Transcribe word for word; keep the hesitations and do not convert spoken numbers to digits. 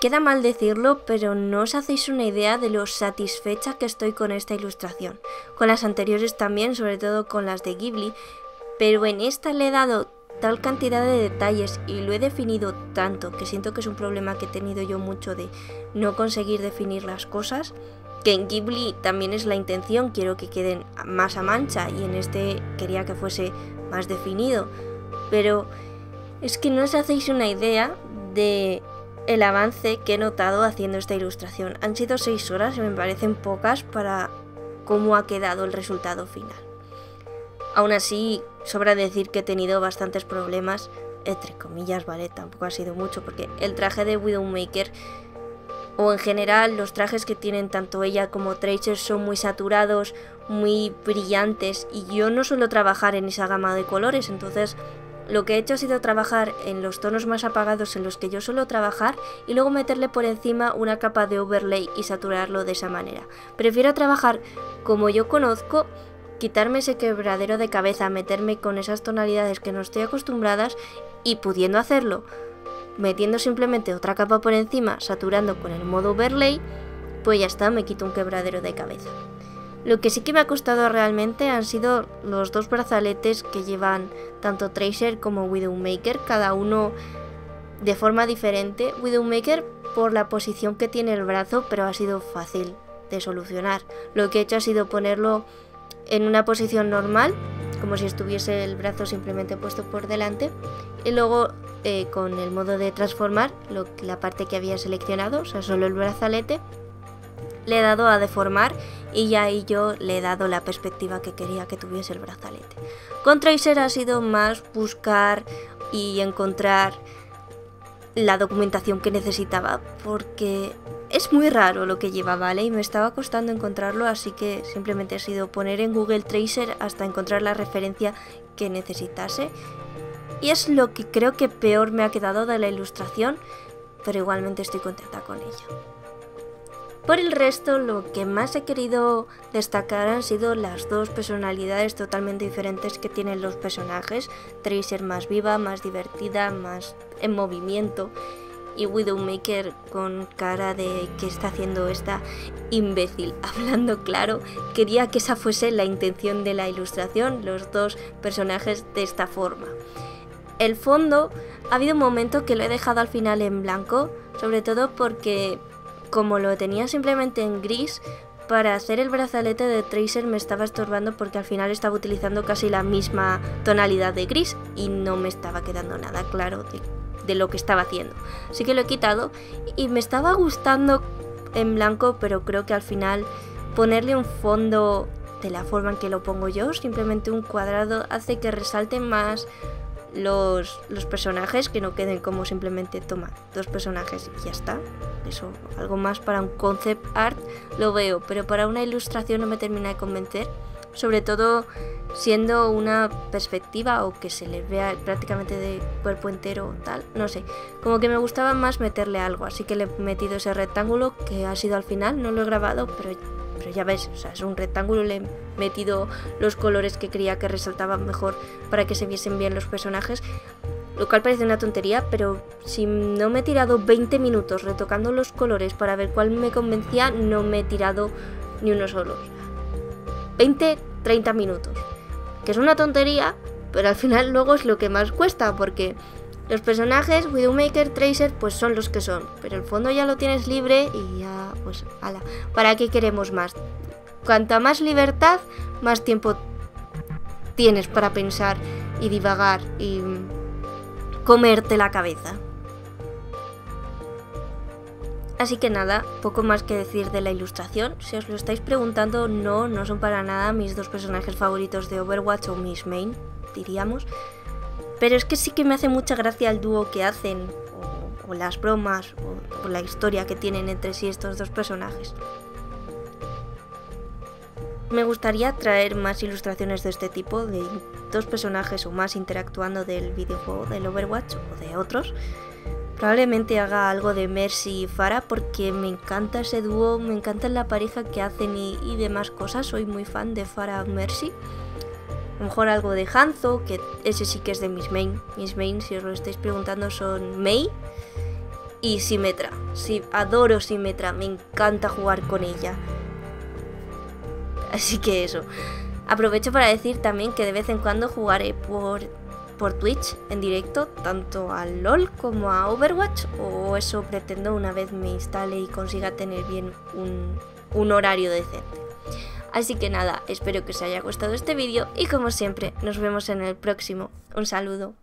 queda mal decirlo, pero no os hacéis una idea de lo satisfecha que estoy con esta ilustración. Con las anteriores también, sobre todo con las de Ghibli, pero en esta le he dado tal cantidad de detalles y lo he definido tanto, que siento que es un problema que he tenido yo mucho de no conseguir definir las cosas, que en Ghibli también es la intención, quiero que queden más a mancha y en este quería que fuese más definido, pero es que no os hacéis una idea de el avance que he notado haciendo esta ilustración. Han sido seis horas y me parecen pocas para cómo ha quedado el resultado final. Aún así, sobra decir que he tenido bastantes problemas, entre comillas, vale, tampoco ha sido mucho, porque el traje de Widowmaker, o en general los trajes que tienen tanto ella como Tracer son muy saturados, muy brillantes, y yo no suelo trabajar en esa gama de colores, entonces lo que he hecho ha sido trabajar en los tonos más apagados en los que yo suelo trabajar y luego meterle por encima una capa de overlay y saturarlo de esa manera. Prefiero trabajar como yo conozco, quitarme ese quebradero de cabeza, meterme con esas tonalidades que no estoy acostumbradas y pudiendo hacerlo, metiendo simplemente otra capa por encima, saturando con el modo overlay, pues ya está, me quito un quebradero de cabeza. Lo que sí que me ha costado realmente han sido los dos brazaletes que llevan tanto Tracer como Widowmaker, cada uno de forma diferente. Widowmaker por la posición que tiene el brazo, pero ha sido fácil de solucionar. Lo que he hecho ha sido ponerlo en una posición normal, como si estuviese el brazo simplemente puesto por delante, y luego eh, con el modo de transformar, lo, la parte que había seleccionado, o sea, solo el brazalete, le he dado a deformar y ya ahí yo le he dado la perspectiva que quería que tuviese el brazalete. Con Tracer ha sido más buscar y encontrar la documentación que necesitaba, porque es muy raro lo que lleva, ¿vale? Y me estaba costando encontrarlo, así que simplemente ha sido poner en Google Tracer hasta encontrar la referencia que necesitase. Y es lo que creo que peor me ha quedado de la ilustración, pero igualmente estoy contenta con ella. Por el resto, lo que más he querido destacar han sido las dos personalidades totalmente diferentes que tienen los personajes. Tracer más viva, más divertida, más en movimiento, y Widowmaker con cara de ¿qué está haciendo esta imbécil? Hablando claro, quería que esa fuese la intención de la ilustración, los dos personajes de esta forma. El fondo, ha habido un momento que lo he dejado al final en blanco, sobre todo porque como lo tenía simplemente en gris, para hacer el brazalete de Tracer me estaba estorbando porque al final estaba utilizando casi la misma tonalidad de gris y no me estaba quedando nada claro de, de lo que estaba haciendo. Así que lo he quitado y me estaba gustando en blanco, pero creo que al final ponerle un fondo de la forma en que lo pongo yo, simplemente un cuadrado, hace que resalten más Los, los personajes, que no queden como simplemente toma dos personajes y ya está. Eso, algo más para un concept art lo veo, pero para una ilustración no me termina de convencer, sobre todo siendo una perspectiva o que se les vea prácticamente de cuerpo entero o tal, no sé, como que me gustaba más meterle algo, así que le he metido ese rectángulo que ha sido al final, no lo he grabado, pero pero ya ves, o sea, es un rectángulo, le he metido los colores que creía que resaltaban mejor para que se viesen bien los personajes, lo cual parece una tontería, pero si no me he tirado veinte minutos retocando los colores para ver cuál me convencía, no me he tirado ni uno solo. veinte, treinta minutos, que es una tontería, pero al final luego es lo que más cuesta, porque los personajes, Widowmaker, Tracer, pues son los que son, pero el fondo ya lo tienes libre y ya, pues, ala, ¿para qué queremos más? Cuanta más libertad, más tiempo tienes para pensar y divagar y comerte la cabeza. Así que nada, poco más que decir de la ilustración. Si os lo estáis preguntando, no, no son para nada mis dos personajes favoritos de Overwatch o mis main, diríamos. Pero es que sí que me hace mucha gracia el dúo que hacen, o, o las bromas, o, o la historia que tienen entre sí estos dos personajes. Me gustaría traer más ilustraciones de este tipo, de dos personajes o más interactuando del videojuego del Overwatch o de otros. Probablemente haga algo de Mercy y Pharah porque me encanta ese dúo, me encanta la pareja que hacen y, y demás cosas. Soy muy fan de Pharah Mercy. A lo mejor algo de Hanzo, que ese sí que es de mis main. Mis main, si os lo estáis preguntando, son Mei Y Symmetra, sí, adoro Symmetra, me encanta jugar con ella. Así que eso. Aprovecho para decir también que de vez en cuando jugaré por, por Twitch en directo, tanto al LOL como a Overwatch, o eso pretendo una vez me instale y consiga tener bien un, un horario decente. Así que nada, espero que os haya gustado este vídeo y como siempre, nos vemos en el próximo. Un saludo.